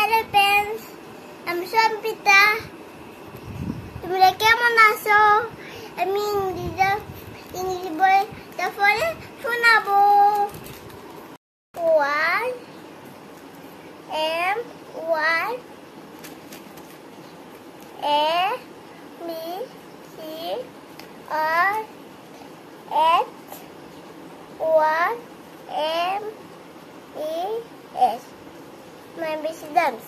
hello friends. I'm Sampita. তোমরা কেমন আছো? আমি ইংরেজি বই তারপরে শোনাবো। Y M Y A B C R H Y M E S. My residence.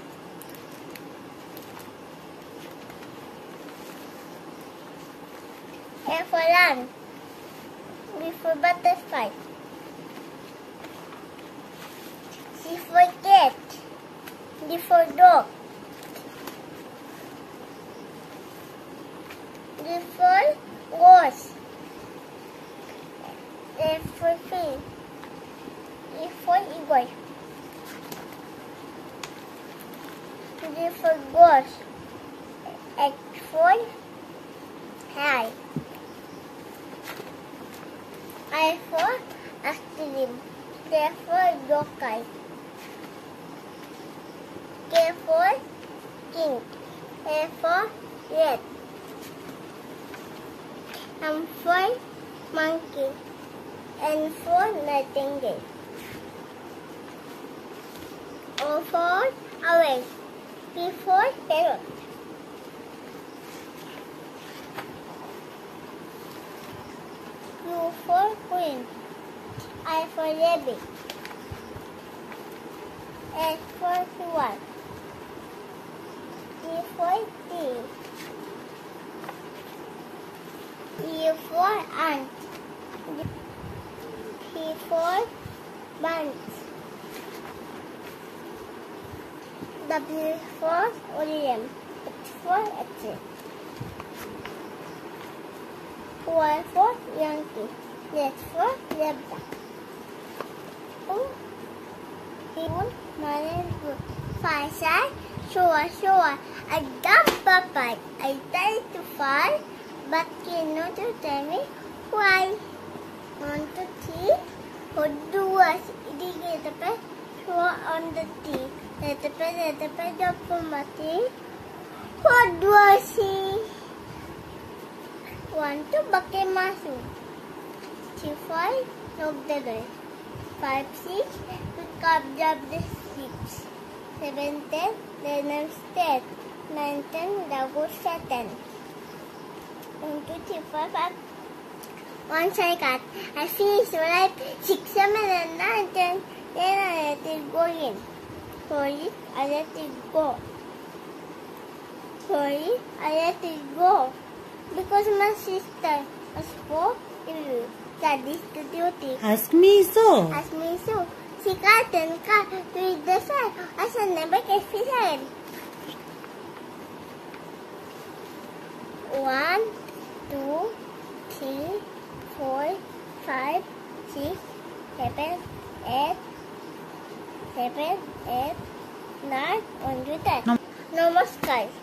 A for land. B for butterfly. C for cat. D for dog. D for horse. A for fish. E for eagle. G for ghost. H for high. I for ice cream. K for yokai. K for king. A for red. M for monkey. N for nightingale. O for orange. P for parrot. Q for queen. I for rabbit. S for swan. T for tea. E for ant. P for bunch. W for William. H for X. Y for Yankee. Z for zebra. Five side, sure. I jump up, I try to fly, but cannot tell me why. 1, 2, 3, hold the words, indicate the pet, show on the tea. Let the pet jump from my tea. What do I see? 1, 2, bucket masu. 3, 5, look the door. 5, 6, pick up the 6. 7, 10, then upstairs. 9, 10, go Satan. 1, 2, 3, 4, 5. Once I got, I finished right 6, 7, and 9, 10. Then I let it go in. For it, I let it go. For it, I let it go. Because my sister was 4 years. That is the duty. Ask me so. Ask me so. She got 10 car to eat the side. I said never get fish again. 1, 2, 3, 4, 5, 6, 7, 8, 7, 8, 9, 1, 2, 10. Namaskar.